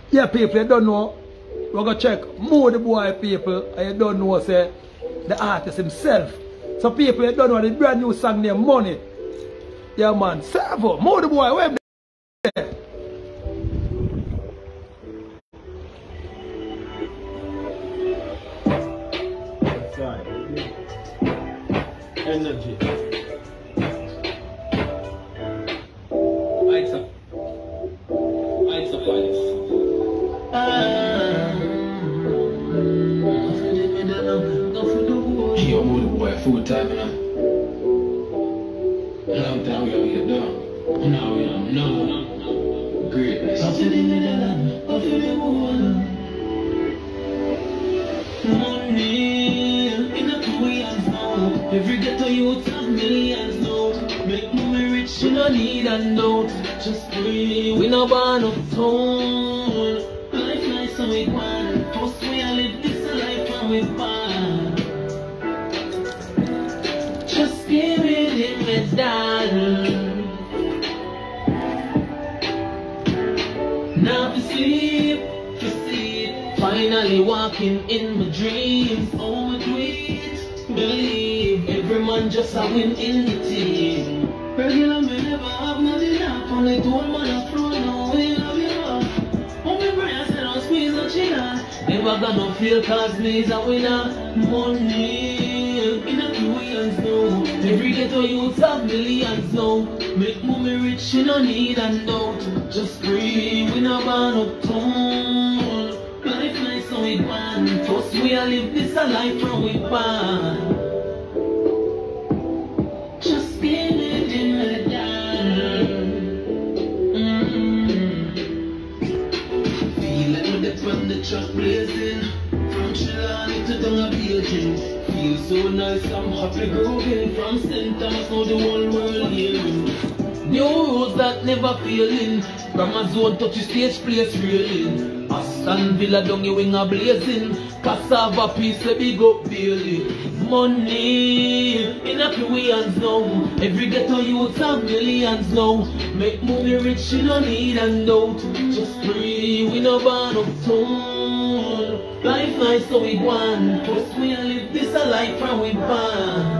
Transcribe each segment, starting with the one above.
Yeah, people, you don't know. We're going to check Moody Boy, people, and you don't know, say, the artist himself. So, people, you don't know the brand new song named Money. Yeah, man. Servo, Moody Boy, where there? Energy. Lights up, lights. Yo, Moody Boy, full time, you know. Long time we out here, dog. Now we know. Greatness. Money in a 2 years now. Every ghetto youth have millions now. Make money rich, you don't need a note. Just free, we no born uptown. Life nice and we want. First we a live this life and we born. Just give me the medal. Now to sleep, to sleep. Finally walking in my dreams. Oh, my dreams. Believe every man just a win in the team. Regular me never have nothing up. Only two man a flow now. We love you up. Oh, my brain said I'll squeeze no chin. Never gonna feel cause me's a winner. Money in a 2 years now. Every ghetto youth have millions now. Make money rich, you no need a note. Just free, we no born uptown. Life nice so we born. First we a live this a life from we born. Just give me the medal. Feel like we're the from the truck blazing. From Chilani to Tonga Beijing. Feel so nice, I'm happy grooving. From St. Thomas, now the whole world hearing. New roads that never failing. From a zone touch the stage place railing. Aston Villa down your wing a blazing. Cassava piece a big up Bailey. Money in a few hands now. Every ghetto youth have millions now. Make money rich, you don't need a note. Just free, we no born uptown. Life nice so we want. First we live this a life from we born.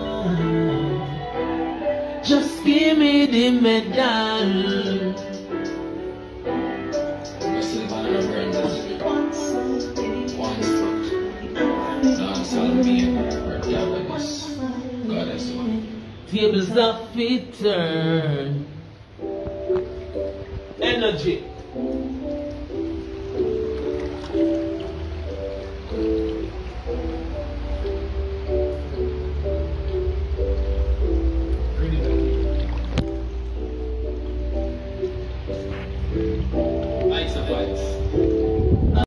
Just give me the medal. Tables are fit turn. Energy. Lights up, lights.